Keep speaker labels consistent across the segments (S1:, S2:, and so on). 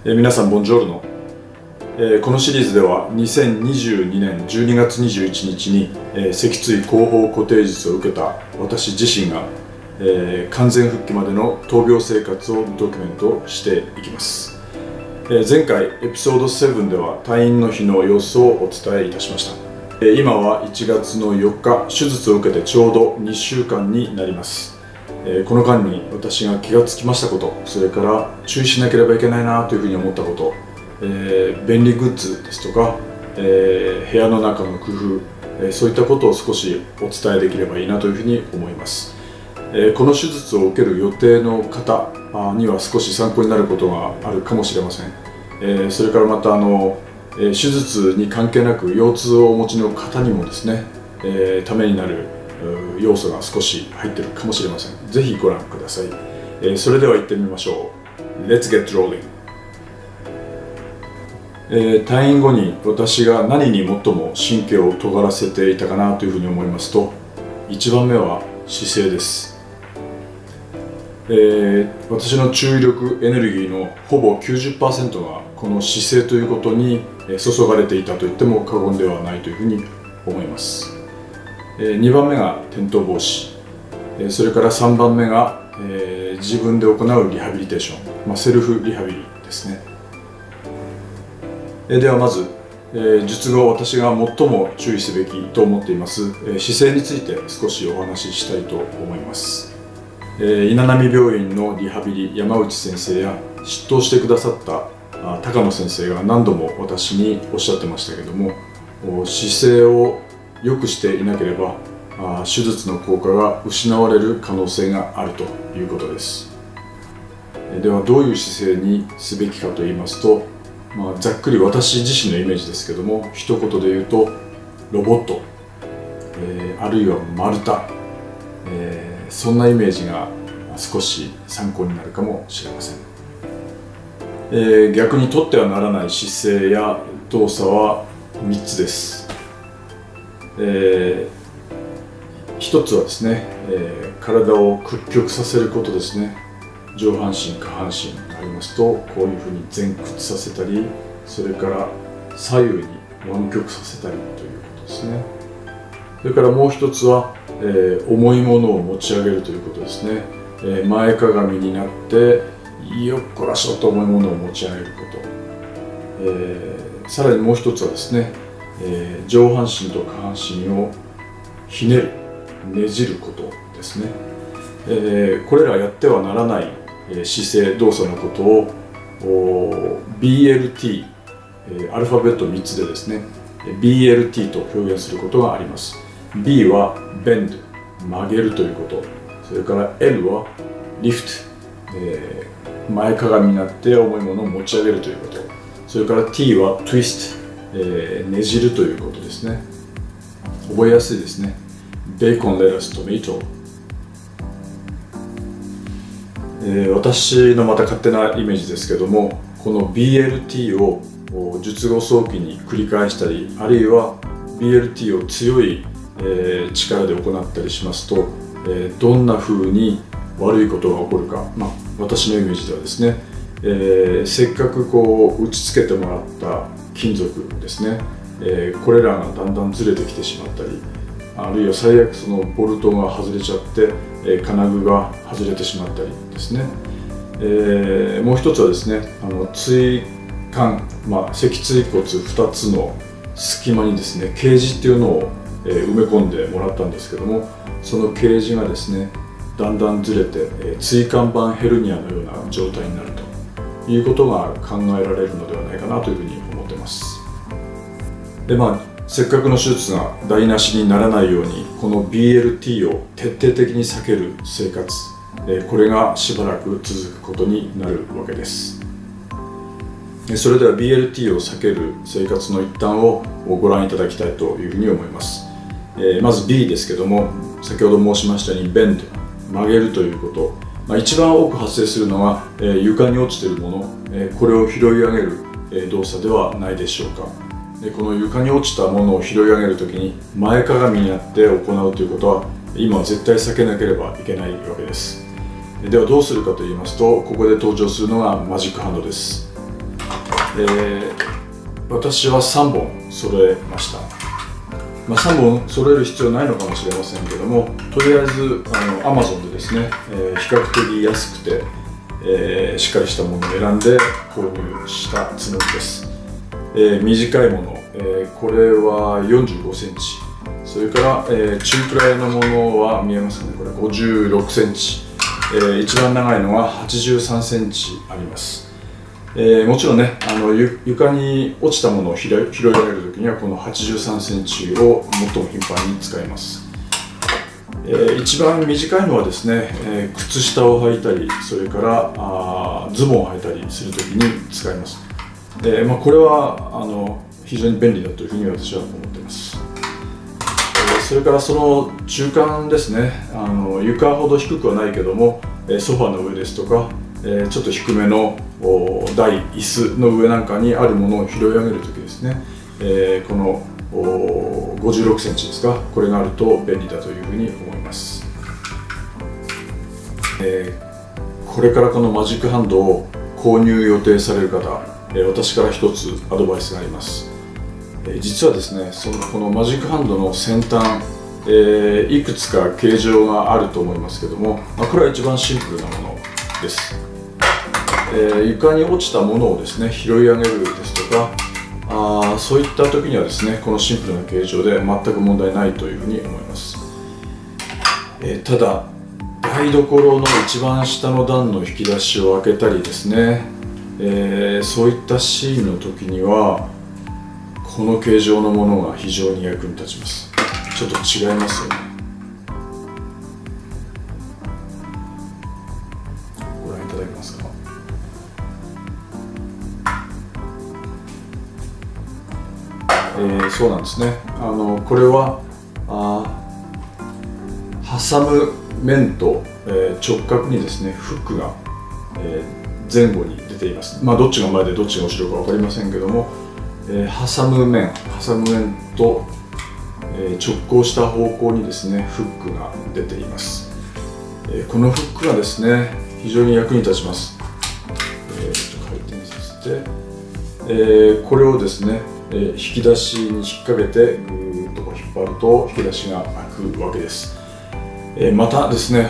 S1: 皆さんボンジョルノ。このシリーズでは2022年12月21日に脊椎後方固定術を受けた私自身が完全復帰までの闘病生活をドキュメントしていきます。前回エピソード7では退院の日の様子をお伝えいたしました。今は1月の4日手術を受けてちょうど2週間になります。この間に私が気がつきましたこと、それから注意しなければいけないなというふうに思ったこと、便利グッズですとか、部屋の中の工夫、そういったことを少しお伝えできればいいなというふうに思います。この手術を受ける予定の方には少し参考になることがあるかもしれません。それからまた手術に関係なく腰痛をお持ちの方にもですね、ためになる要素が少し入っているかもしれません。ぜひご覧ください。それでは行ってみましょう。Let's get rolling。退院後に私が何に最も神経を尖らせていたかなというふうに思いますと、1番目は姿勢です。私の注意力エネルギーのほぼ 90% がこの姿勢ということに注がれていたと言っても過言ではないというふうに思います。2番目が転倒防止、それから3番目が自分で行うリハビリテーション、セルフリハビリですね。ではまず術後私が最も注意すべきと思っています姿勢について少しお話ししたいと思います。稲波病院のリハビリ山内先生や執刀してくださった高野先生が何度も私におっしゃってましたけども、姿勢を良くしていなければ手術の効果が失われる可能性があるということです。ではどういう姿勢にすべきかと言いますと、ざっくり私自身のイメージですけども、一言で言うとロボット、あるいは丸太、そんなイメージが少し参考になるかもしれません。逆にとってはならない姿勢や動作は3つです。一つはですね、体を屈曲させることですね。上半身下半身がありますと、こういうふうに前屈させたり、それから左右に湾曲させたりということですね。それからもう一つは、重いものを持ち上げるということですね。前かがみになってよっこらしょと重いものを持ち上げること、さらにもう一つはですね、上半身と下半身をひねる、ねじることですね。これらやってはならない姿勢動作のことを BLT、アルファベット3つでですね BLT と表現することがあります。 B は Bend、 曲げるということ、それから L は Lift、前かがみになって重いものを持ち上げるということ、それから T は Twist、ねじるということですね。覚えやすいですね。ベーコン、レタス、トメト。私のまた勝手なイメージですけども、この BLT を術後早期に繰り返したり、あるいは BLT を強い力で行ったりしますと、どんな風に悪いことが起こるか、私のイメージではですね、せっかくこう打ち付けてもらった金属ですね、これらがだんだんずれてきてしまったり、あるいは最悪そのボルトが外れちゃって金具が外れてしまったりですね。もう一つはですね、椎間、脊椎骨2つの隙間にですねケージっていうのを埋め込んでもらったんですけども、そのケージがですねだんだんずれて椎間板ヘルニアのような状態になるということが考えられるのではないかなというふうに思ってます。でせっかくの手術が台無しにならないように、この BLT を徹底的に避ける生活、これがしばらく続くことになるわけです。それでは BLT を避ける生活の一端をご覧いただきたいというふうに思います。まず B ですけども、先ほど申しましたように Bend、 曲げるということ、一番多く発生するのは床に落ちているもの、これを拾い上げる動作ではないでしょうか。この床に落ちたものを拾い上げるときに前かがみになって行うということは今は絶対避けなければいけないわけです。ではどうするかと言いますと、ここで登場するのがマジックハンドです。 私は3本揃えました。3本揃える必要ないのかもしれませんけども、とりあえずAmazon でですね、比較的安くて、しっかりしたものを選んで購入したつもりです。短いもの、これは45センチ、それから、中くらいのものは見えますかね、これ56センチ、一番長いのは83センチあります。もちろんね、床に落ちたものを拾い上げるときにはこの83センチを最も頻繁に使います。一番短いのはですね、靴下を履いたり、それからズボンを履いたりするときに使います。これは非常に便利だというふうに私は思っています。それからその中間ですね、床ほど低くはないけども、ソファーの上ですとか、ちょっと低めの台、椅子の上なんかにあるものを拾い上げるときですね、この56センチですか、これがあると便利だというふうに思います。これからこのマジックハンドを購入予定される方、私から一つアドバイスがあります。実はですね、このマジックハンドの先端、いくつか形状があると思いますけども、これは一番シンプルなものです。床に落ちたものをですね、拾い上げるですとか、そういった時にはですね、このシンプルな形状で全く問題ないというふうに思います。ただ、台所の一番下の段の引き出しを開けたりですね、そういったシーンの時にはこの形状のものが非常に役に立ちます。ちょっと違いますよね。ご覧いただけますか。そうなんですね。これは挟む面と、直角にですねフックが、前後に出ています。どっちが前でどっちが後ろか分かりませんけども、挟む面と、直行した方向にですねフックが出ています。このフックがですね非常に役に立ちます。回転させて、これをですね、引き出しに引っ掛けてぐーっと引っ張ると引き出しが開くわけです。またですね、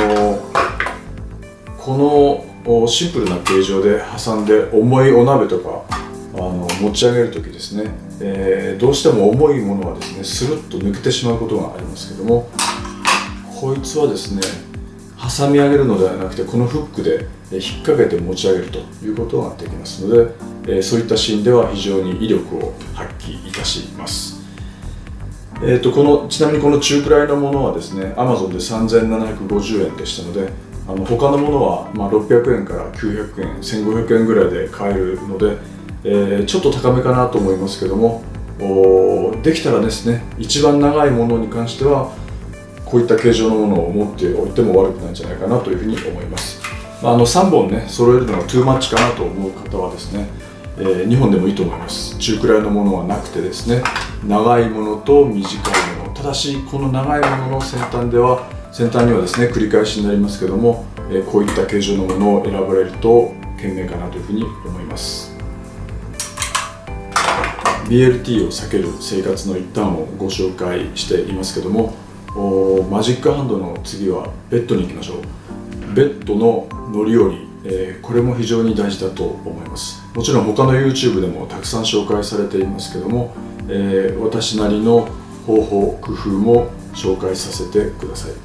S1: このシンプルな形状で挟んで重いお鍋とか持ち上げるときですね、どうしても重いものはですねスルッと抜けてしまうことがありますけども、こいつはですね挟み上げるのではなくてこのフックで引っ掛けて持ち上げるということができますので、そういったシーンでは非常に威力を発揮いたします。ちなみにこの中くらいのものはですね Amazon で3750円でしたので、他のものは600円から900円、1500円ぐらいで買えるので、ちょっと高めかなと思いますけども、できたらですね一番長いものに関してはこういった形状のものを持っておいても悪くないんじゃないかなというふうに思います。3本ね揃えるのがトゥーマッチかなと思う方はですね、2本でもいいと思います。中くらいのものはなくてですね、長いものと短いもの、ただしこの長いものの先端にはですね繰り返しになりますけども、こういった形状のものを選ばれると賢明かなというふうに思います。BLT を避ける生活の一端をご紹介していますけども、マジックハンドの次はベッドに行きましょう。ベッドの乗り降り、これも非常に大事だと思います。もちろん他の YouTube でもたくさん紹介されていますけども、私なりの方法工夫も紹介させてください。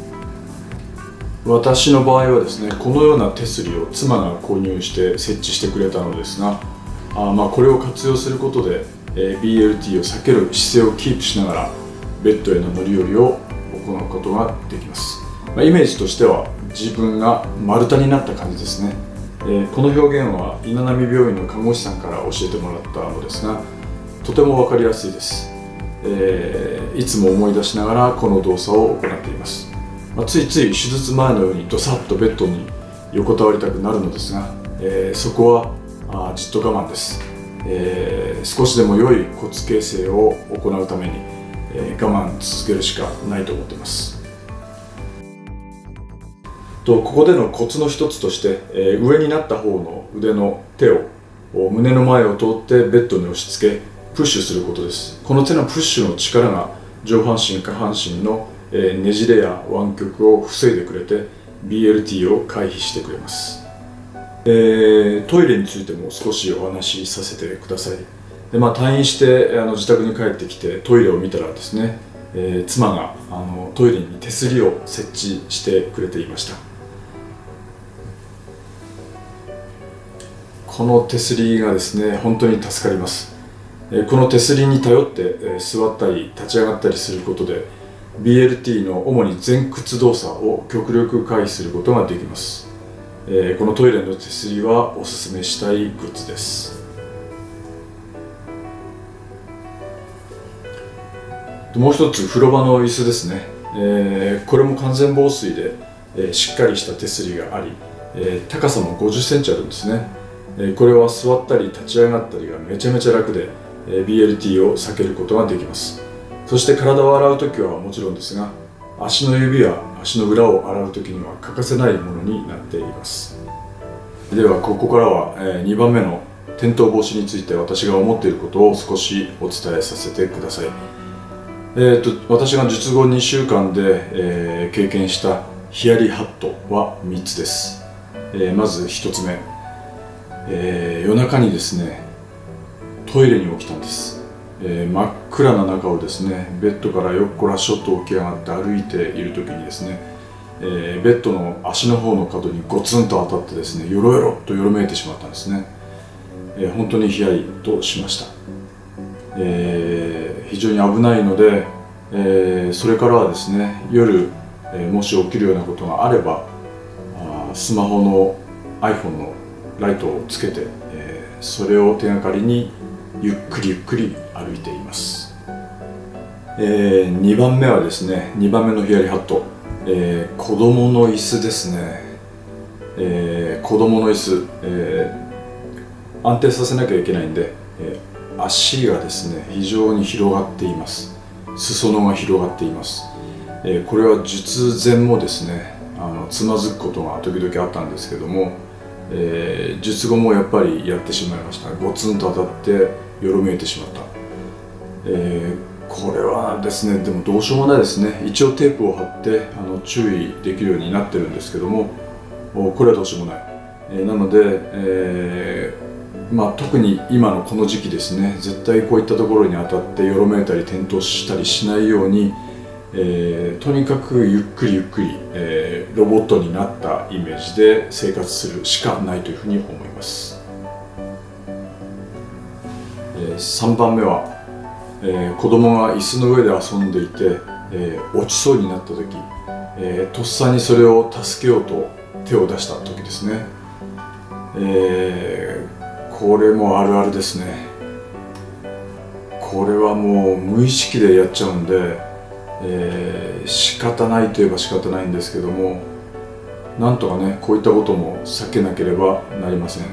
S1: 私の場合はですねこのような手すりを妻が購入して設置してくれたのですが、これを活用することで、BLT を避ける姿勢をキープしながらベッドへの乗り降りを行うことができます。イメージとしては自分が丸太になった感じですね。この表現は稲波病院の看護師さんから教えてもらったのですが、とても分かりやすいです。いつも思い出しながらこの動作を行っています。ついつい手術前のようにドサッとベッドに横たわりたくなるのですが、そこはじっと我慢です。少しでも良い骨形成を行うために、我慢続けるしかないと思っています。ここでのコツの一つとして、上になった方の腕の手を胸の前を通ってベッドに押し付けプッシュすることです。この手のプッシュの力が上半身下半身のねじれや湾曲を防いでくれて BLT を回避してくれます。トイレについても少しお話しさせてください。で、退院して自宅に帰ってきてトイレを見たらですね、妻がトイレに手すりを設置してくれていました。この手すりがですね、本当に助かります。この手すりに頼って座ったり立ち上がったりすることで BLT の主に前屈動作を極力回避することができます。このトイレの手すりはおすすめしたいグッズです。もう一つ、風呂場の椅子ですね。これも完全防水でしっかりした手すりがあり、高さも50センチあるんですね。これは座ったり立ち上がったりがめちゃめちゃ楽で BLT を避けることができます。そして体を洗うときはもちろんですが、足の指や足の裏を洗うときには欠かせないものになっています。ではここからは2番目の転倒防止について私が思っていることを少しお伝えさせてください。私が術後2週間で、経験したヒヤリハットは3つです。まず1つ目、夜中にですねトイレに起きたんです。真っ暗な中をですねベッドからよっこらしょっと起き上がって歩いている時にですね、ベッドの足の方の角にゴツンと当たってですねよろよろとよろめいてしまったんですね。本当にヒヤリとしました。非常に危ないので、それからはですね夜、もし起きるようなことがあればスマホの iPhone のライトをつけて、それを手がかりにゆっくりゆっくり歩いています。2番目はですね、2番目のヒヤリハット、子供の椅子ですね。子供の椅子、安定させなきゃいけないんで、足がですね非常に広がっています。裾野が広がっています。これは術前もですねつまずくことが時々あったんですけども、術後もやっぱりやってしまいました。ゴツンと当たってよろめいてしまった。これはですねでもどうしようもないですね。一応テープを貼って注意できるようになってるんですけども、これはどうしようもない。なので、特に今のこの時期ですね、絶対こういったところに当たってよろめいたり転倒したりしないように、とにかくゆっくりゆっくり、ロボットになったイメージで生活するしかないというふうに思います。3番目は、子供が椅子の上で遊んでいて、落ちそうになった時、とっさにそれを助けようと手を出した時ですね。これもあるあるですね。これはもう無意識でやっちゃうんで、仕方ないといえば仕方ないんですけども、なんとかねこういったことも避けなければなりません。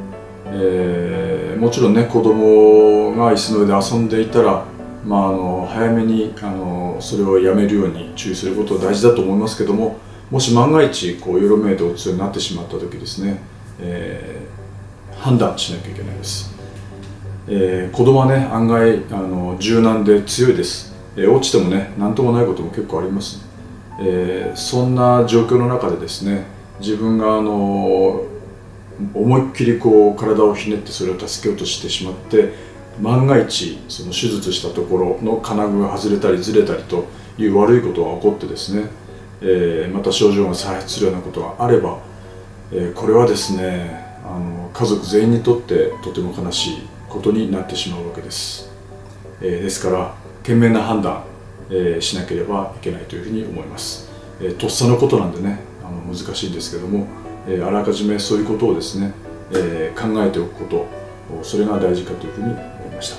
S1: もちろんね子供が椅子の上で遊んでいたら、早めにそれをやめるように注意することは大事だと思いますけども、もし万が一こうよろめいて落ちそうになってしまった時ですね、判断しなきゃいけないです。子供はね案外柔軟で強いです。落ちてもね何ともないことも結構あります。そんな状況の中でですね自分が思いっきりこう体をひねってそれを助けようとしてしまって、万が一その手術したところの金具が外れたりずれたりという悪いことが起こってですね、また症状が再発するようなことがあれば、これはですね家族全員にとってとても悲しいことになってしまうわけです。ですから賢明な判断、しなければいけないというふうに思います。とっさのことなんでね難しいんですけども、あらかじめそういうことをですね、考えておくこと、それが大事かというふうに思いました。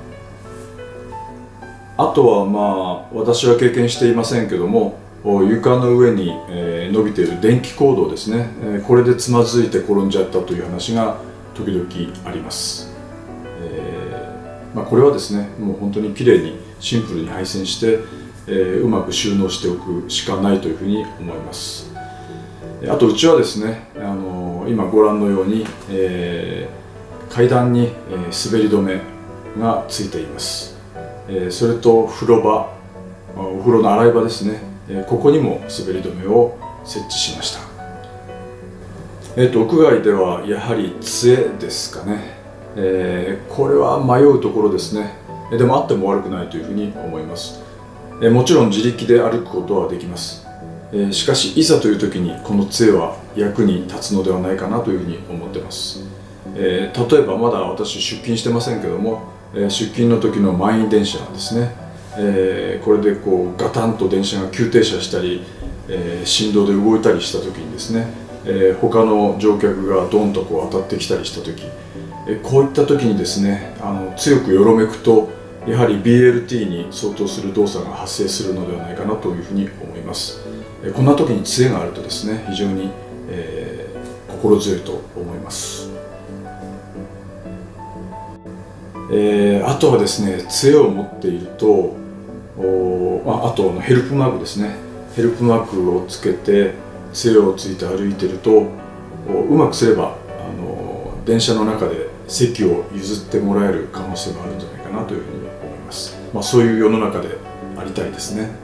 S1: あとは私は経験していませんけども、床の上に伸びている電気コードですね、これでつまずいて転んじゃったという話が時々あります。これはですねもう本当にきれいにシンプルに配線して、うまく収納しておくしかないというふうに思います。あとうちはですね今ご覧のように、 階段に滑り止めがついています。それと風呂場、お風呂の洗い場ですね、ここにも滑り止めを設置しました。屋外ではやはり杖ですかね。これは迷うところですね。でもあっても悪くないというふうに思います。もちろん自力で歩くことはできます。しかしいざという時にこの杖は役に立つのではないかなというふうに思ってます。例えばまだ私出勤してませんけども、出勤の時の満員電車ですね、これでこうガタンと電車が急停車したり、振動で動いたりした時にですね、他の乗客がドンとこう当たってきたりした時、こういった時にですね、強くよろめくとやはり BLT に相当する動作が発生するのではないかなというふうに思います。こんな時に杖があるとですね、非常に、心強いと思います。あとはですね、杖を持っていると、あとヘルプマークですね、ヘルプマークをつけて杖をついて歩いていると、うまくすれば電車の中で席を譲ってもらえる可能性があるんじゃないかなというふうに思います。そういう世の中でありたいですね。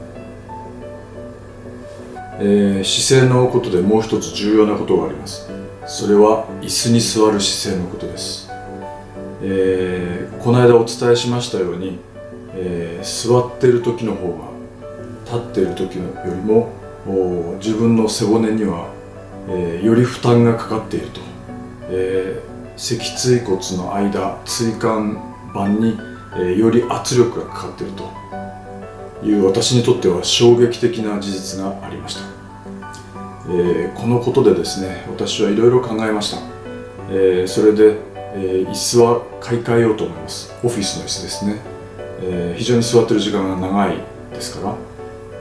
S1: 姿勢のことでもう一つ重要なことがあります。それは椅子に座る姿勢のことです。この間お伝えしましたように、座っている時の方が立っている時よりも自分の背骨には、より負担がかかっていると、脊椎骨の間、椎間板に、より圧力がかかっているという私にとっては衝撃的な事実がありました。このことでですね、私はいろいろ考えました。それで、椅子は買い替えようと思います。オフィスの椅子ですね。非常に座っている時間が長いですから、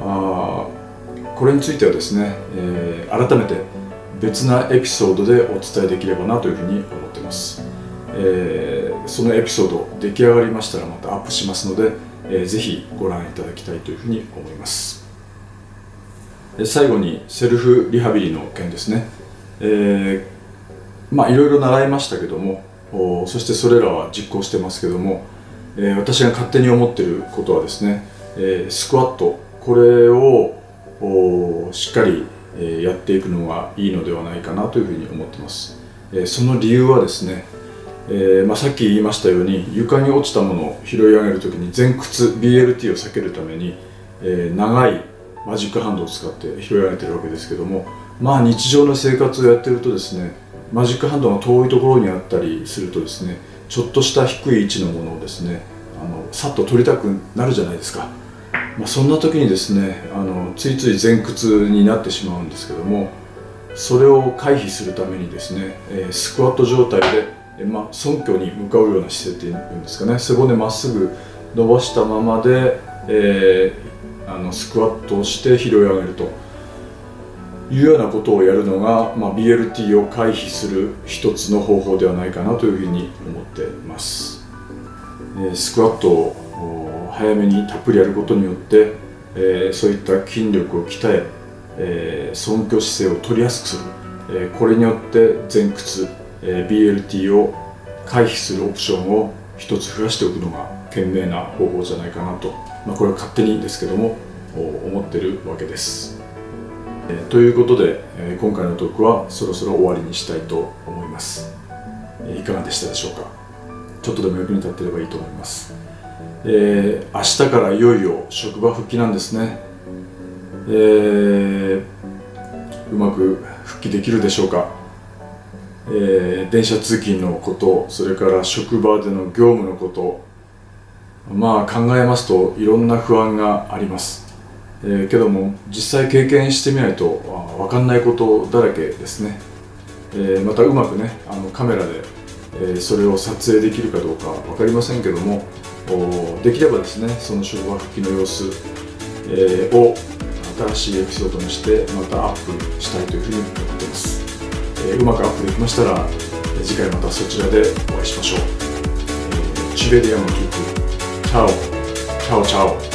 S1: これについてはですね、改めて別なエピソードでお伝えできればなというふうに思っています。そのエピソード出来上がりましたらまたアップしますので、ぜひご覧いただきたいというふうに思います。最後にセルフリハビリの件ですね。いろいろ習いましたけども、そしてそれらは実行してますけども、私が勝手に思っていることはですね、スクワット、これをしっかりやっていくのがいいのではないかなというふうに思っています。その理由はですね、さっき言いましたように床に落ちたものを拾い上げるときに前屈 BLT を避けるために、長いマジックハンドを使って拾い上げているわけですけども、日常の生活をやっているとですね、マジックハンドが遠いところにあったりするとですね、ちょっとした低い位置のものをですね、さっと取りたくなるじゃないですか。そんな時にですね、ついつい前屈になってしまうんですけども、それを回避するためにですね、スクワット状態で、尊虚に向かうような姿勢っていうんですかね、背骨まっすぐ伸ばしたままで、スクワットをして拾い上げるというようなことをやるのが、BLT を回避する一つの方法ではないかなというふうに思っています。スクワットを早めにたっぷりやることによって、そういった筋力を鍛え、尊虚姿勢を取りやすくする、これによって前屈、BLT を回避するオプションを一つ増やしておくのが賢明な方法じゃないかなと、これは勝手にですけども思っているわけです。ということで、今回のトークはそろそろ終わりにしたいと思います。いかがでしたでしょうか。ちょっとでも役に立っていればいいと思います。明日からいよいよ職場復帰なんですね。うまく復帰できるでしょうか。電車通勤のこと、それから職場での業務のこと、考えますといろんな不安があります。けども実際経験してみないと分かんないことだらけですね。またうまくね、カメラで、それを撮影できるかどうか分かりませんけども、できればですね、その職場復帰の様子、を新しいエピソードにしてまたアップしたいというふうに思っています。うまくアップできましたら次回またそちらでお会いしましょう。Ci vediamo tutti. Ciao, ciao, ciao.